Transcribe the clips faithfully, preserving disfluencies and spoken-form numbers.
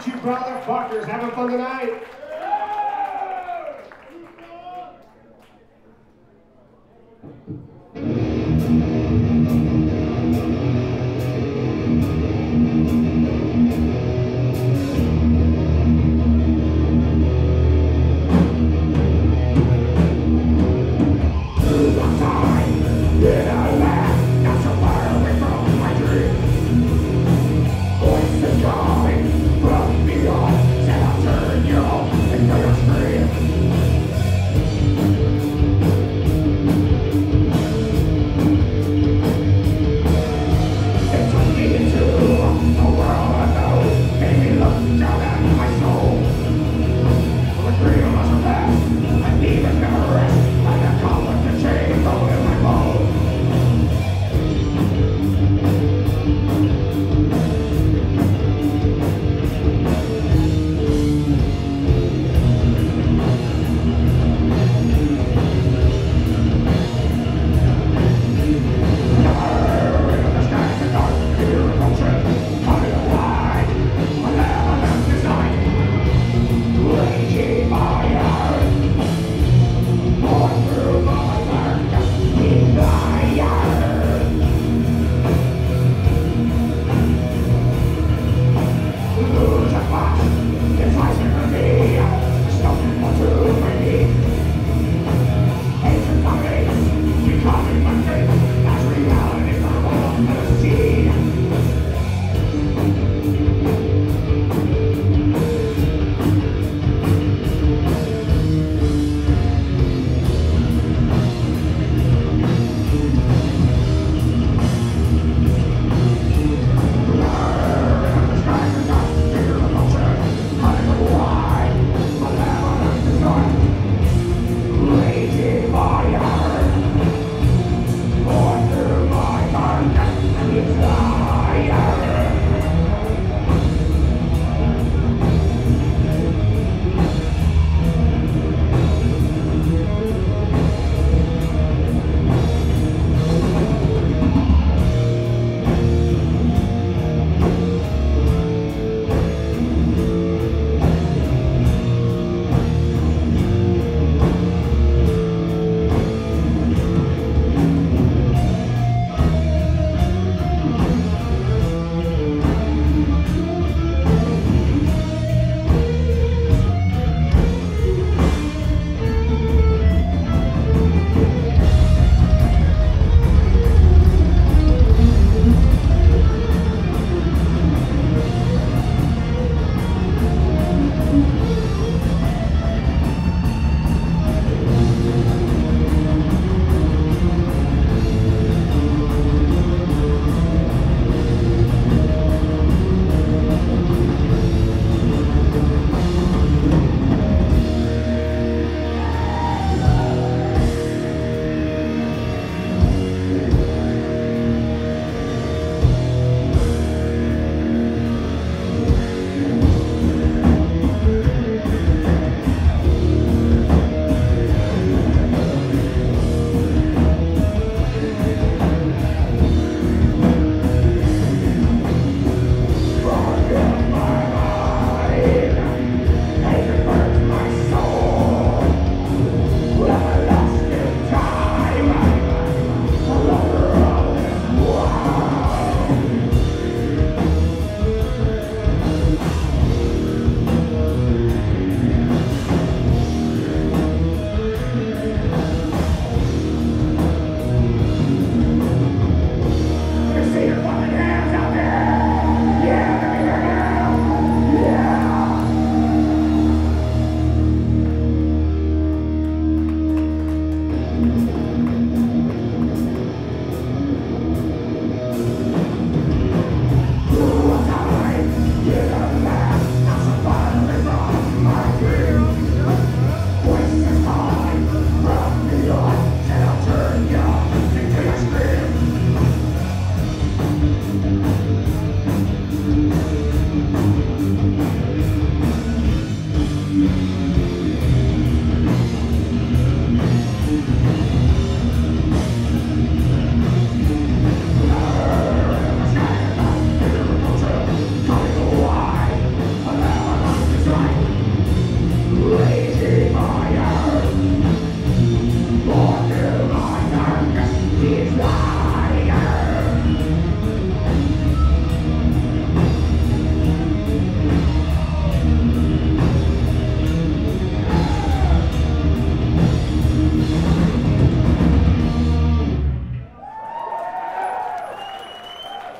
at you brotherfuckers having fun tonight? Voices coming from beyond, and I'll turn you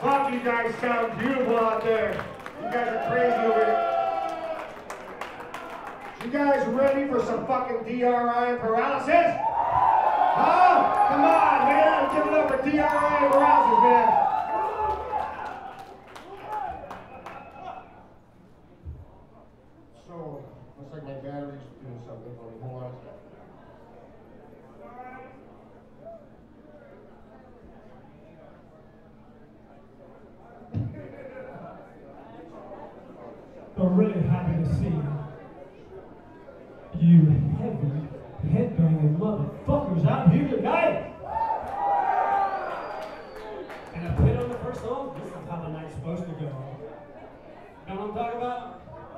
Fuck, you guys sound beautiful out there. You guys are crazy over here. You guys ready for some fucking D R I and paralysis? Huh? Come on, man. Give it up for D R I and paralysis, man. So, looks like my battery's doing something for me. Hold on a second. I'm really happy to see you heavy, headbanging motherfuckers out here tonight. And I played on the first song. This is how the night's supposed to go. Know what I'm talking about?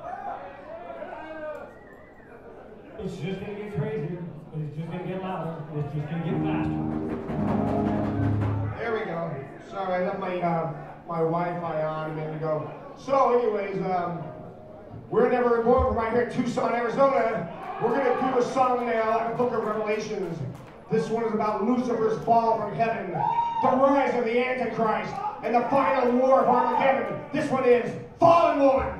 It's just gonna get crazier. It's just gonna get louder. It's just gonna get faster. There we go. Sorry, I left my uh, my Wi-Fi on a minute ago. So, anyways, um, we're never born from right here in Tucson, Arizona. We're gonna do a song now out of the Book of Revelations. This one is about Lucifer's fall from heaven, the rise of the Antichrist, and the final war of Armageddon. This one is Fallen Woman.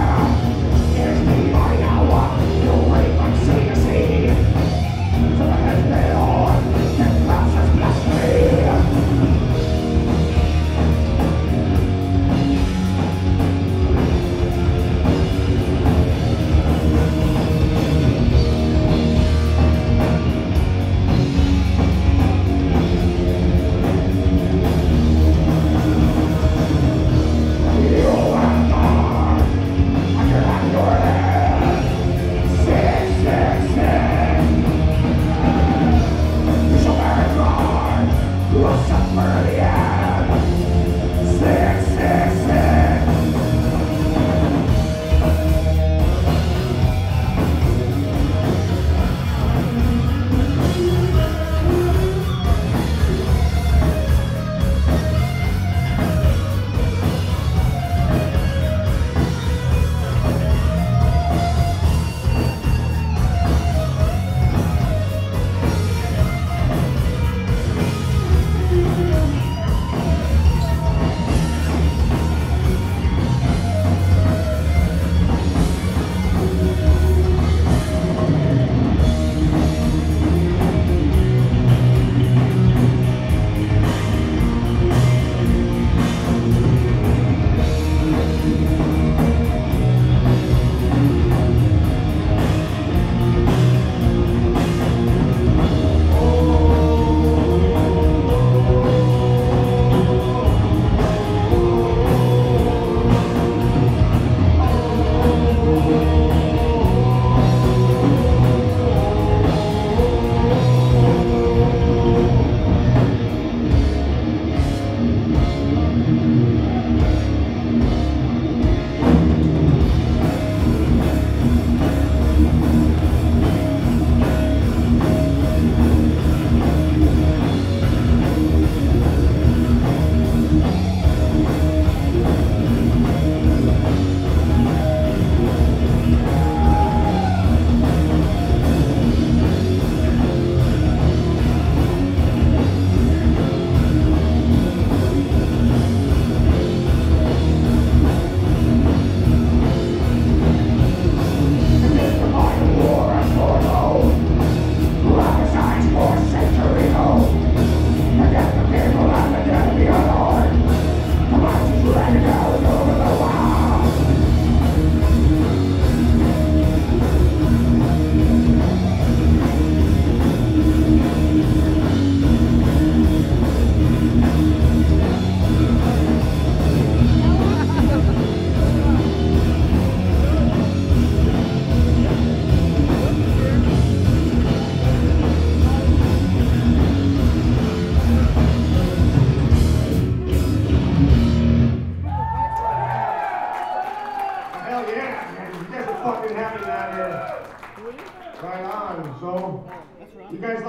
It's me by now, you'll wait and see to see.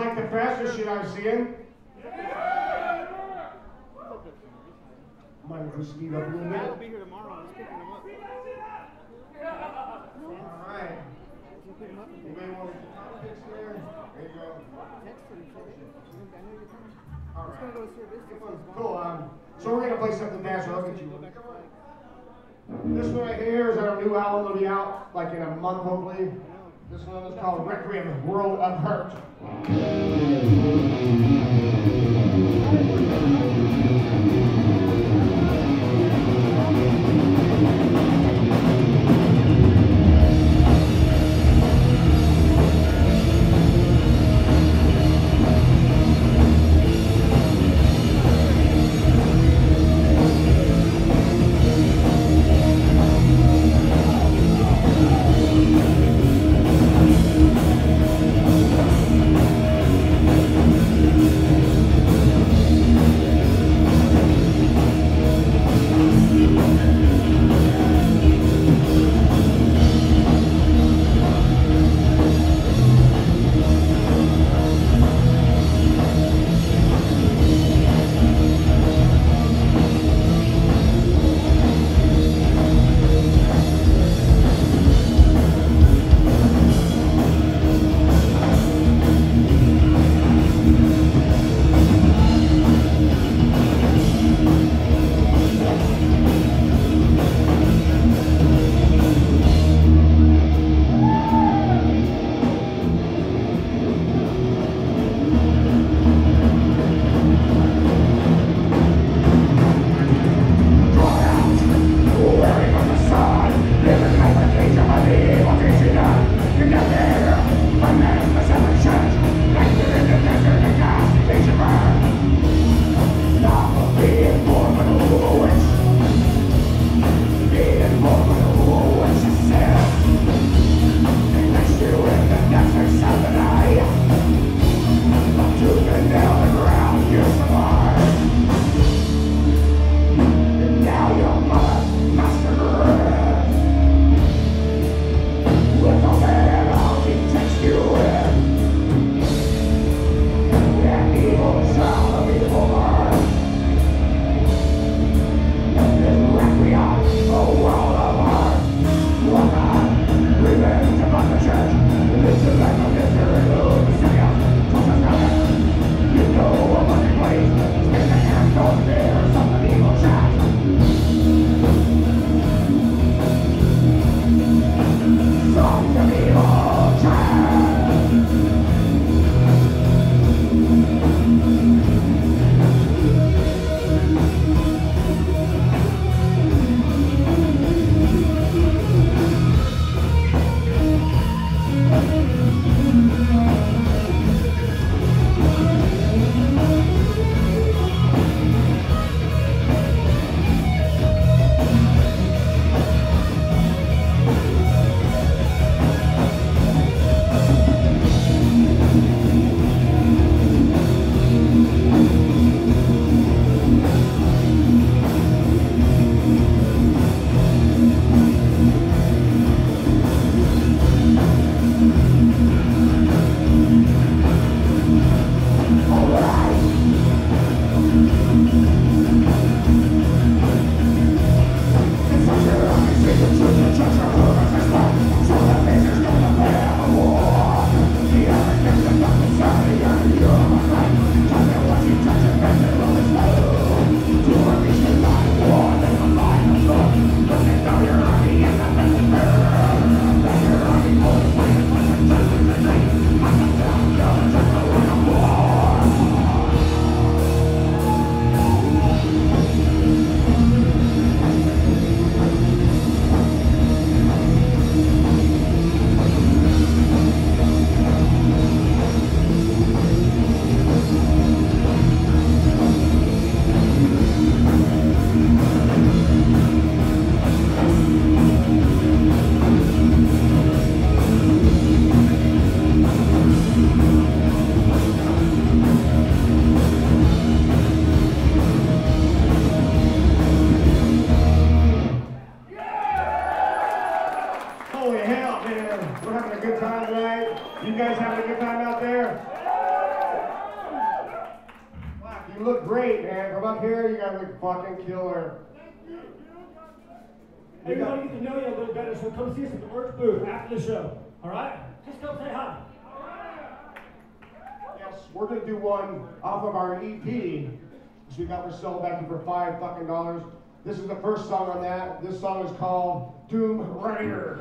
like the faster shit I'm seeing? Might go speed up a little bit. I'll be here tomorrow. I was picking them up. Alright. Anybody want to fix there? There you go. Alright. Cool. Um, so we're going to play something faster. I'll get you one. This one right here is our new album. It'll be out like in a month, hopefully. This one is called Requiem, World of Hurt. You look great, man. From up here, you guys look fucking killer. Everybody get to know you a little better, so come see us at the merch booth after the show. All right? Just come say hi. Yes, we're gonna do one off of our E P. So we got for sale back for five fucking dollars. This is the first song on that. This song is called Doom Rider.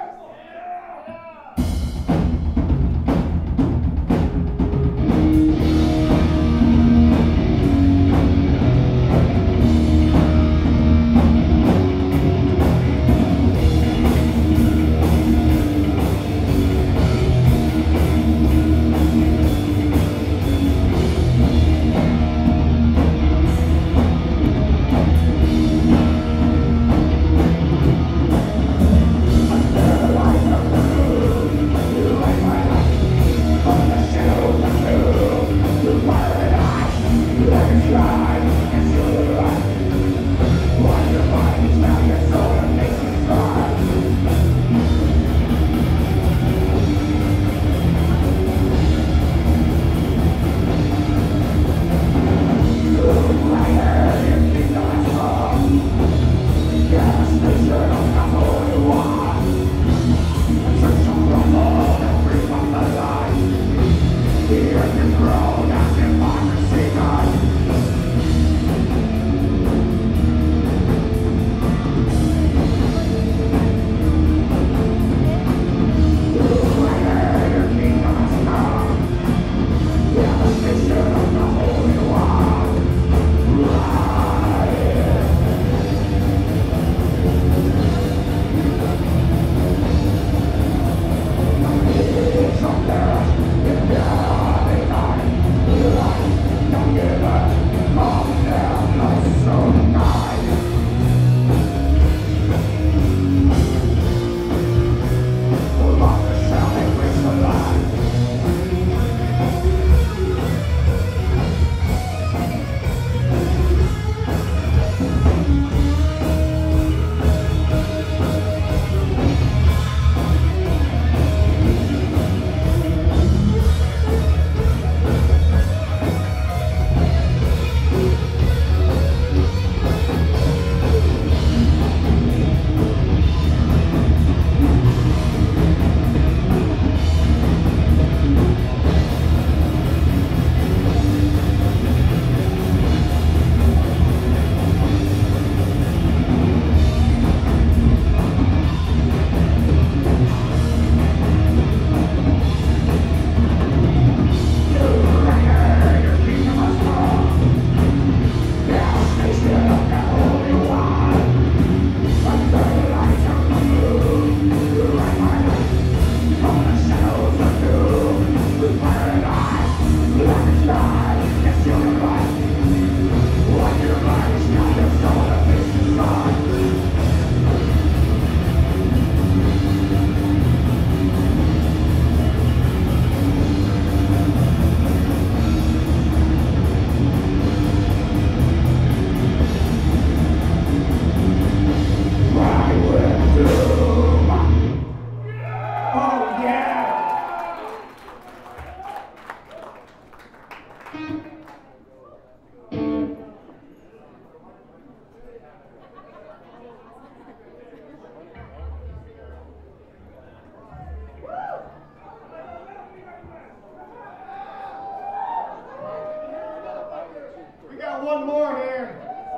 One more here,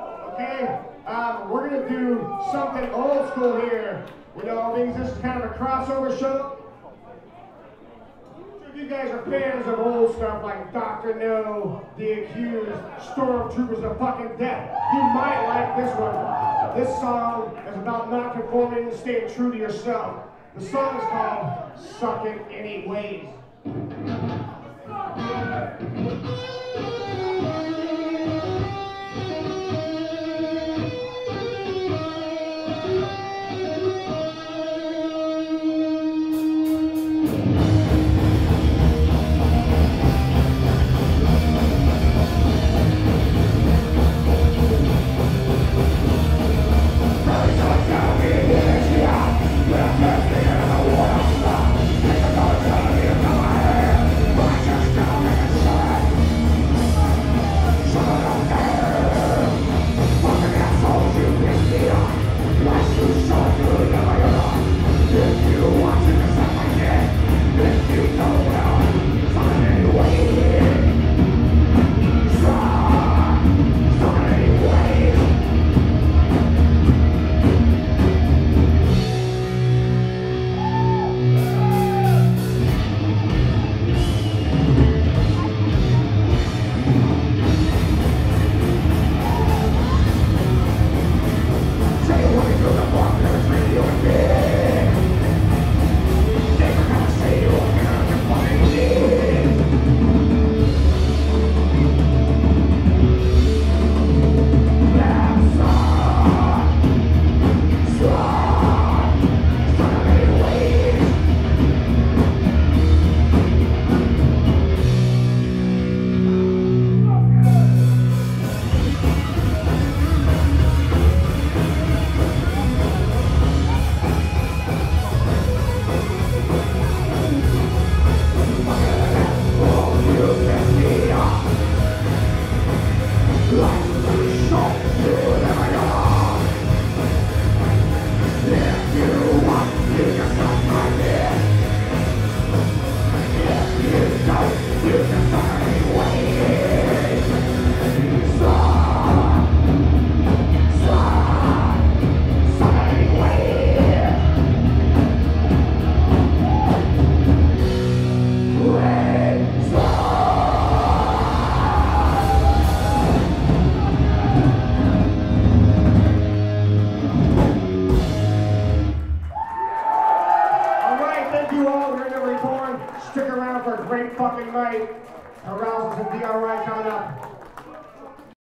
okay? Um, we're gonna do something old school here. You know, because this is kind of a crossover show. So if you guys are fans of old stuff like Doctor No, The Accused, Stormtroopers of fucking Death, you might like this one. This song is about not conforming and staying true to yourself. The song is called Suck It Anyways. We're some Dion Wright coming up.